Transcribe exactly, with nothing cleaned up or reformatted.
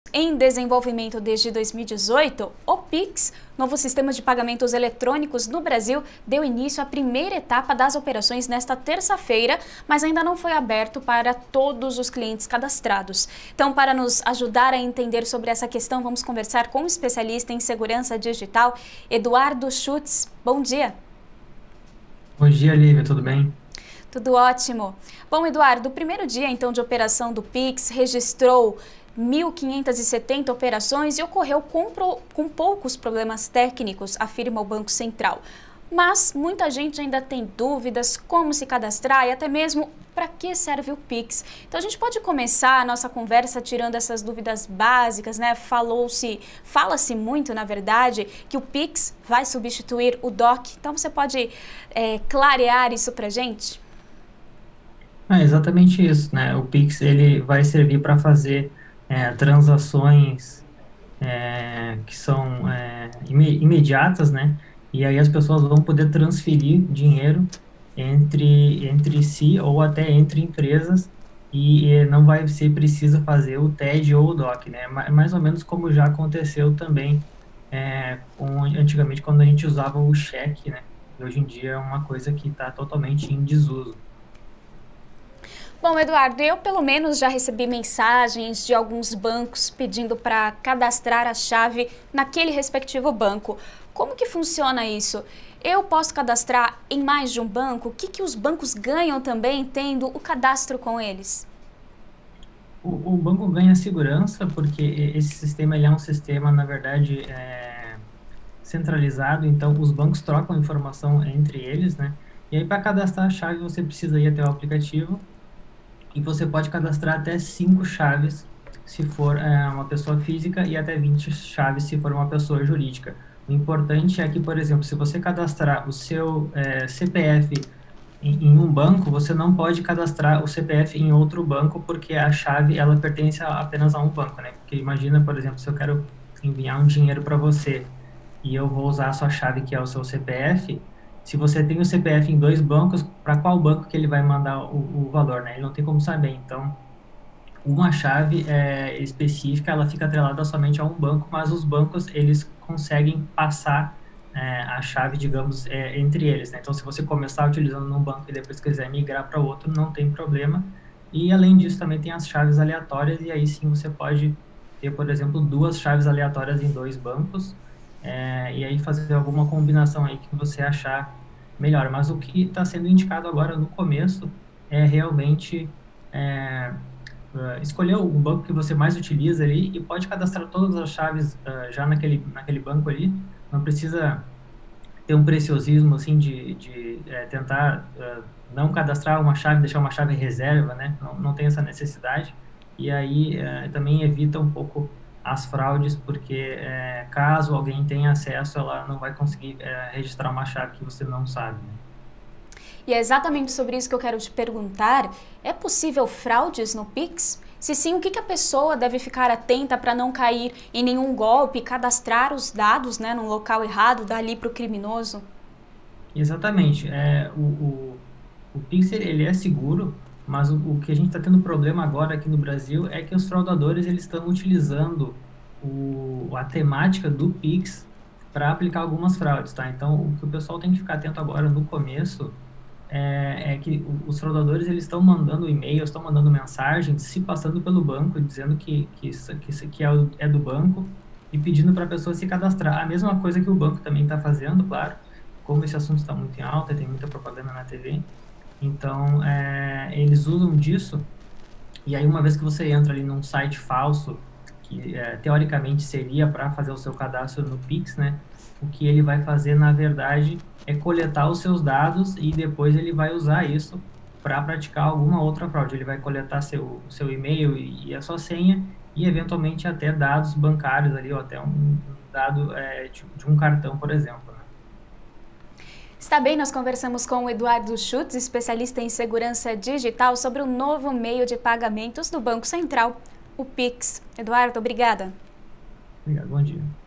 em desenvolvimento desde dois mil e dezoito, o Pix, novo sistema de pagamentos eletrônicos no Brasil, deu início à primeira etapa das operações nesta terça-feira, mas ainda não foi aberto para todos os clientes cadastrados. Então, para nos ajudar a entender sobre essa questão, vamos conversar com o especialista em segurança digital, Eduardo Schutz. Bom dia. Bom dia, Lívia, tudo bem? Tudo ótimo. Bom, Eduardo, o primeiro dia então de operação do Pix registrou mil quinhentas e setenta operações e ocorreu com, pro, com poucos problemas técnicos, afirma o Banco Central. Mas muita gente ainda tem dúvidas como se cadastrar e até mesmo para que serve o Pix. Então a gente pode começar a nossa conversa tirando essas dúvidas básicas, né? Falou-se, fala-se muito, na verdade, que o Pix vai substituir o D O C. Então você pode é, clarear isso para a gente? É exatamente isso, né? O Pix ele vai servir para fazer é, transações é, que são é, ime- imediatas, né? E aí as pessoas vão poder transferir dinheiro entre, entre si ou até entre empresas e, e não vai ser preciso fazer o T E D ou o D O C, né? Ma- Mais ou menos como já aconteceu também é, com, antigamente quando a gente usava o cheque, né? E hoje em dia é uma coisa que está totalmente em desuso. Bom, Eduardo, eu pelo menos já recebi mensagens de alguns bancos pedindo para cadastrar a chave naquele respectivo banco. Como que funciona isso? Eu posso cadastrar em mais de um banco? O que que os bancos ganham também tendo o cadastro com eles? O, o banco ganha segurança porque e- esse sistema ele é um sistema, na verdade, é, centralizado, então os bancos trocam informação entre eles, né? E aí, para cadastrar a chave, você precisa ir até o aplicativo e você pode cadastrar até cinco chaves se for é, uma pessoa física e até vinte chaves se for uma pessoa jurídica. O importante é que, por exemplo, se você cadastrar o seu é, C P F em, em um banco, você não pode cadastrar o C P F em outro banco, porque a chave, ela pertence a- apenas a um banco, né? Porque imagina, por exemplo, se eu quero enviar um dinheiro para você e eu vou usar a sua chave, que é o seu C P F, se você tem o C P F em dois bancos, para qual banco que ele vai mandar o, o valor, né? Ele não tem como saber. Então, uma chave é, específica, ela fica atrelada somente a um banco, mas os bancos, eles conseguem passar é, a chave, digamos, é, entre eles, né? Então, se você começar utilizando num banco e depois quiser migrar para outro, não tem problema. E, além disso, também tem as chaves aleatórias, e aí sim você pode ter, por exemplo, duas chaves aleatórias em dois bancos, é, e aí fazer alguma combinação aí que você achar melhor. Mas o que está sendo indicado agora no começo é realmente é, uh, escolher o banco que você mais utiliza ali e pode cadastrar todas as chaves uh, já naquele, naquele banco ali. Não precisa ter um preciosismo assim de, de é, tentar uh, não cadastrar uma chave, deixar uma chave reserva, né? Não, não tem essa necessidade. E aí uh, também evita um pouco as fraudes, porque é, caso alguém tenha acesso, ela não vai conseguir é, registrar uma chave que você não sabe, né? E é exatamente sobre isso que eu quero te perguntar. É possível fraudes no Pix? Se sim, o que que a pessoa deve ficar atenta para não cair em nenhum golpe, cadastrar os dados, né, num local errado, dali para o criminoso? Exatamente. É, o, o, o Pix ele é seguro, mas o, o que a gente está tendo problema agora aqui no Brasil é que os fraudadores eles estão utilizando o, a temática do Pix para aplicar algumas fraudes, tá? Então, o que o pessoal tem que ficar atento agora no começo é, é que o- os fraudadores eles estão mandando e-mails, estão mandando mensagens, se passando pelo banco, dizendo que, que isso, que isso aqui é, o- é do banco e pedindo para a pessoa se cadastrar. A mesma coisa que o banco também está fazendo, claro, como esse assunto está muito em alta, tem muita propaganda na T V, então é, eles usam disso e aí, uma vez que você entra ali num site falso, que é, teoricamente seria para fazer o seu cadastro no Pix, né? O que ele vai fazer, na verdade, é coletar os seus dados e depois ele vai usar isso para praticar alguma outra fraude. Ele vai coletar seu, seu e-mail e, e a sua senha e, eventualmente, até dados bancários ali, ou até um, um dado é, de, de um cartão, por exemplo, né? Está bem, nós conversamos com o Eduardo Schutz, especialista em segurança digital, sobre o novo meio de pagamentos do Banco Central, o Pix. Eduardo, obrigada. Obrigado, bom dia.